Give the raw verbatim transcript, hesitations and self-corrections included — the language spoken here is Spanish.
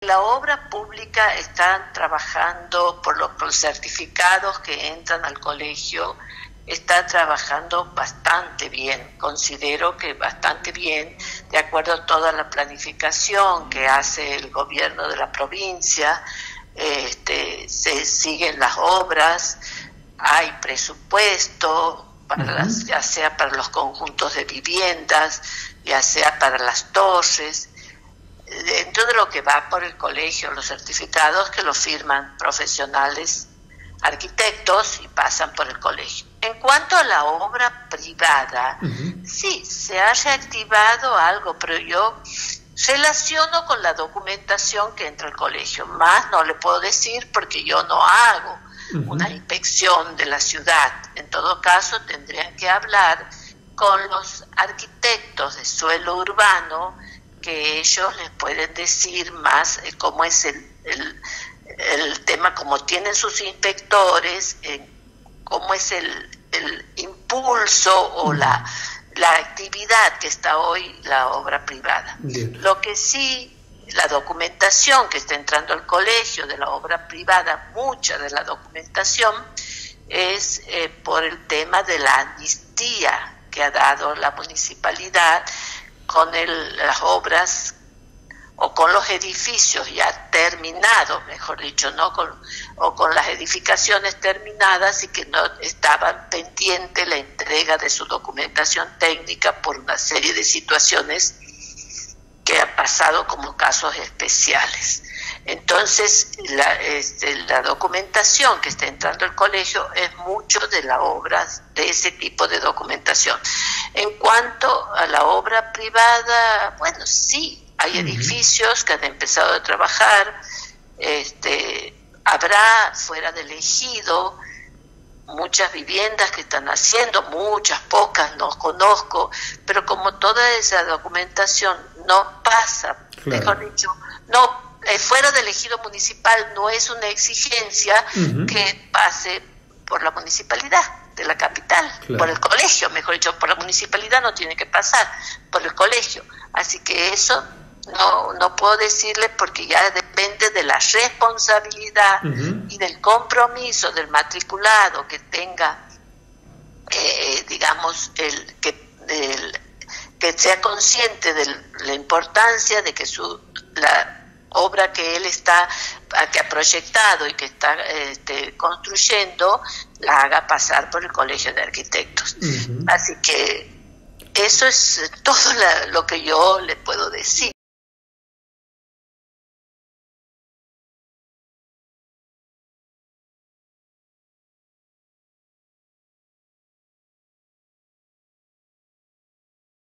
la obra pública están trabajando por los, por los certificados que entran al colegio, está trabajando bastante bien, considero que bastante bien, de acuerdo a toda la planificación que hace el gobierno de la provincia. Este, se siguen las obras, hay presupuesto, para uh-huh. las, ya sea para los conjuntos de viviendas, ya sea para las torres, dentro de lo que va por el colegio, los certificados que lo firman profesionales, arquitectos, y pasan por el colegio. En cuanto a la obra privada, uh-huh. sí, se ha reactivado algo, pero yo relaciono con la documentación que entra al colegio. Más no le puedo decir porque yo no hago uh-huh. una inspección de la ciudad. En todo caso, tendrían que hablar con los arquitectos de suelo urbano, que ellos les pueden decir más eh, cómo es el, el, el tema, cómo tienen sus inspectores, eh, cómo es el, el impulso o uh-huh. la, la actividad que está hoy la obra privada. Bien. Lo que sí, la documentación que está entrando al colegio de la obra privada, mucha de la documentación es eh, por el tema de la amnistía que ha dado la municipalidad con el, las obras o con los edificios ya terminados, mejor dicho, no con, o con las edificaciones terminadas y que no estaban pendiente la entrega de su documentación técnica por una serie de situaciones que han pasado como casos especiales. Entonces, la, este, la documentación que está entrando al colegio es mucho de la obra, de ese tipo de documentación. En cuanto a la obra privada, bueno, sí, hay edificios que han empezado a trabajar, este, habrá fuera del ejido muchas viviendas que están haciendo, muchas, pocas, no conozco, pero como toda esa documentación no pasa, claro. mejor dicho, no, eh, fuera del ejido municipal no es una exigencia uh-huh. que pase por la municipalidad de la capital, claro. por el colegio, mejor dicho, por la municipalidad no tiene que pasar, por el colegio, así que eso no no puedo decirle porque ya depende de la responsabilidad uh-huh. y del compromiso del matriculado que tenga, eh, digamos, el que el, que sea consciente de la importancia de que su la obra que él está, que ha proyectado y que está este, construyendo, la haga pasar por el Colegio de Arquitectos. Uh-huh. Así que eso es todo la, lo que yo le puedo decir.